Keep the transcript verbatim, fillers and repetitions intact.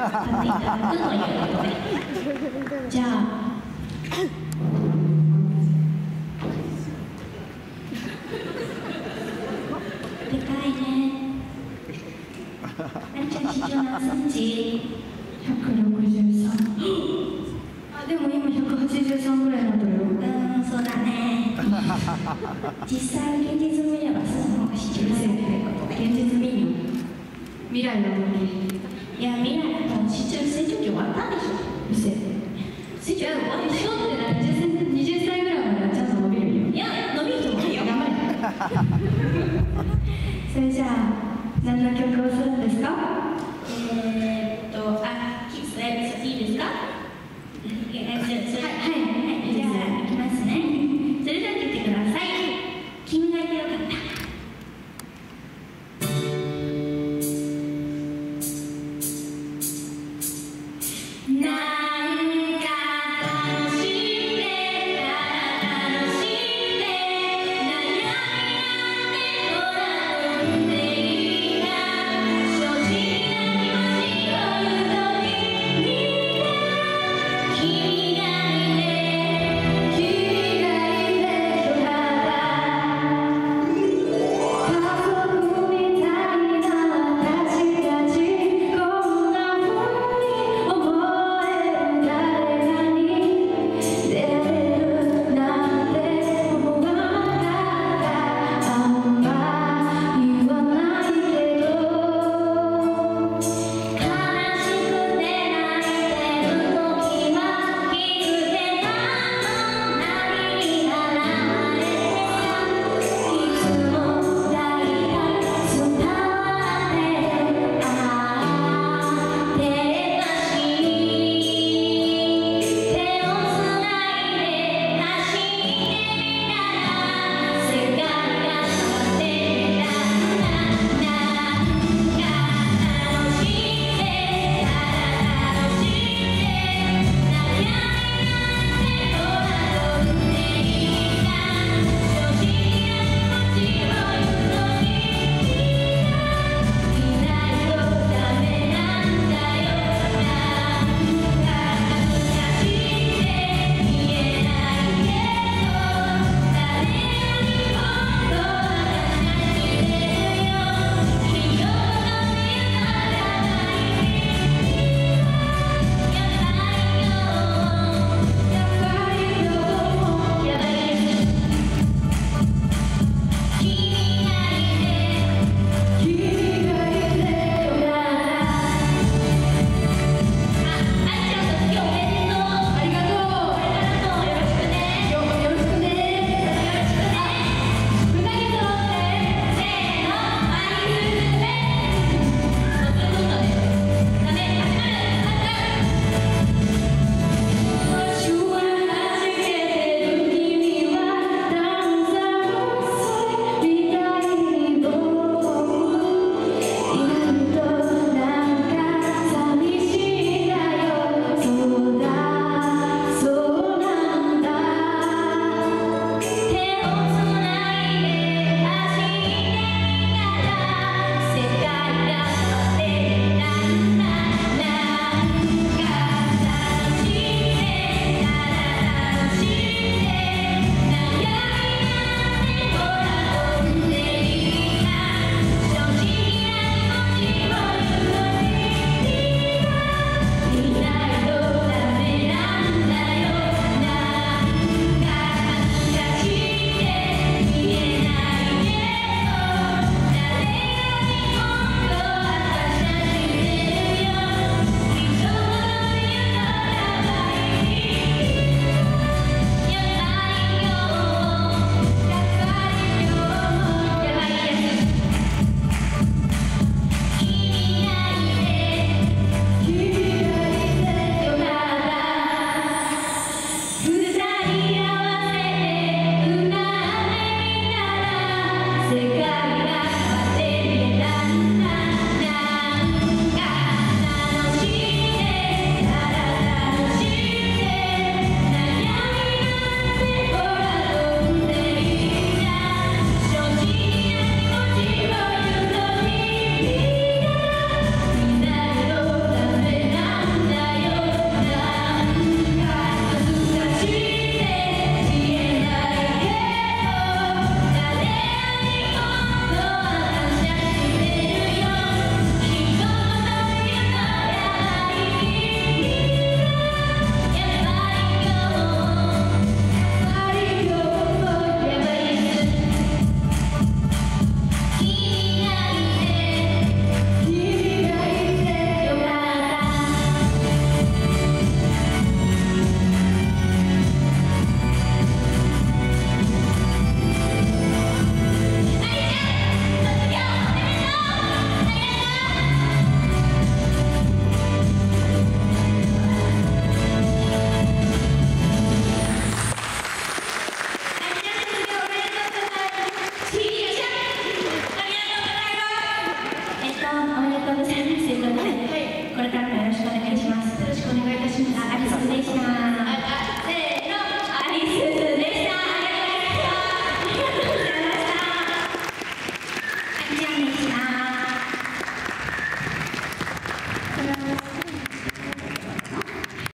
っていただくということで、じゃあでかいね。あんちゃん身長何センチ？ ひゃくろくじゅうさん。あ、でも今ひゃくはちじゅうさんぐらいになってるよ。 うん、そうだね。実際現実見ればその方が身長が狭いということで。 現実見る。未来の時。 いや、未来だと身長成長期終わったんでしょ。 うせ。 成長期終わったでしょってなにじゅっさいぐらいまではちゃんと伸びるよ。 いや、伸びると思うよ。 頑張れ。それじゃあ何の曲をするんですか？ えーっと、あ、キスのエピソードいいですか？ はいはい。